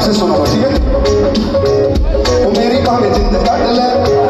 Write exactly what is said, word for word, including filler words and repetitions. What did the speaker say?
से सुनो, ठीक है? वो मेरी भावे जिंद कट ले